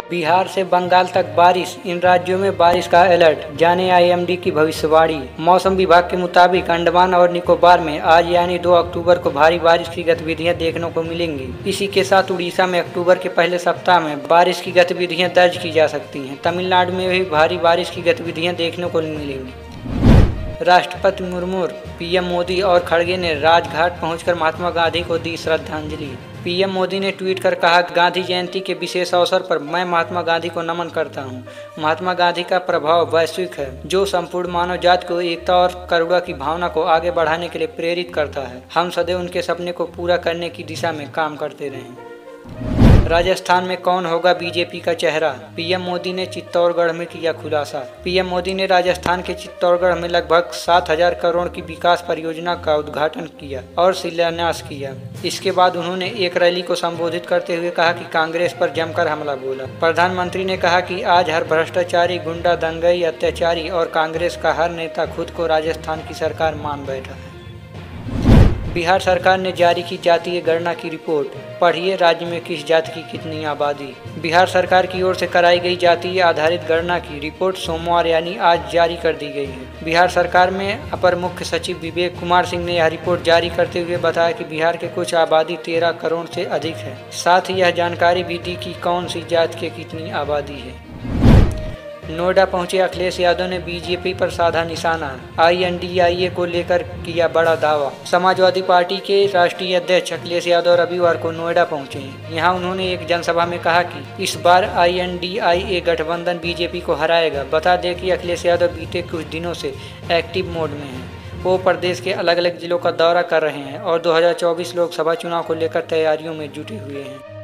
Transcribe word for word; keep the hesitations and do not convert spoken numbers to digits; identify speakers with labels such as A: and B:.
A: बिहार से बंगाल तक बारिश, इन राज्यों में बारिश का अलर्ट। जाने आई एम डी की भविष्यवाणी। मौसम विभाग के मुताबिक अंडमान और निकोबार में आज यानी दो अक्टूबर को भारी बारिश की गतिविधियां देखने को मिलेंगी। इसी के साथ उड़ीसा में अक्टूबर के पहले सप्ताह में बारिश की गतिविधियां दर्ज की जा सकती हैं। तमिलनाडु में भी भारी बारिश की गतिविधियां देखने को मिलेंगी। राष्ट्रपति मुर्मू, पीएम मोदी और खड़गे ने राजघाट पहुंचकर महात्मा गांधी को दी श्रद्धांजलि। पीएम मोदी ने ट्वीट कर कहा, गांधी जयंती के विशेष अवसर पर मैं महात्मा गांधी को नमन करता हूं। महात्मा गांधी का प्रभाव वैश्विक है, जो संपूर्ण मानव जाति को एकता और करुणा की भावना को आगे बढ़ाने के लिए प्रेरित करता है। हम सदैव उनके सपने को पूरा करने की दिशा में काम करते रहें। राजस्थान में कौन होगा बीजेपी का चेहरा? पीएम मोदी ने चित्तौड़गढ़ में किया खुलासा। पीएम मोदी ने राजस्थान के चित्तौड़गढ़ में लगभग सात हजार करोड़ की विकास परियोजना का उद्घाटन किया और शिलान्यास किया। इसके बाद उन्होंने एक रैली को संबोधित करते हुए कहा कि कांग्रेस पर जमकर हमला बोला। प्रधानमंत्री ने कहा कि आज हर भ्रष्टाचारी, गुंडा, दंगई, अत्याचारी और कांग्रेस का हर नेता खुद को राजस्थान की सरकार मान बैठा है। बिहार सरकार ने जारी की जातीय गणना की रिपोर्ट। पढ़िए, राज्य में किस जाति की कितनी आबादी। बिहार सरकार की ओर से कराई गई जातीय आधारित गणना की रिपोर्ट सोमवार यानी आज जारी कर दी गई है। बिहार सरकार में अपर मुख्य सचिव विवेक कुमार सिंह ने यह रिपोर्ट जारी करते हुए बताया कि बिहार के कुछ आबादी तेरह करोड़ से अधिक है। साथ ही यह जानकारी भी दी कि कौन सी जाति की कितनी आबादी है। नोएडा पहुंचे अखिलेश यादव ने बीजेपी पर साधा निशाना। आई एन डी आई ए को लेकर किया बड़ा दावा। समाजवादी पार्टी के राष्ट्रीय अध्यक्ष अखिलेश यादव रविवार को नोएडा पहुंचे। यहां उन्होंने एक जनसभा में कहा कि इस बार आई एन डी आई ए गठबंधन बीजेपी को हराएगा। बता दें कि अखिलेश यादव बीते कुछ दिनों से एक्टिव मोड में हैं। वो प्रदेश के अलग अलग जिलों का दौरा कर रहे हैं और दो हजार चौबीस लोकसभा चुनाव को लेकर तैयारियों में जुटे हुए हैं।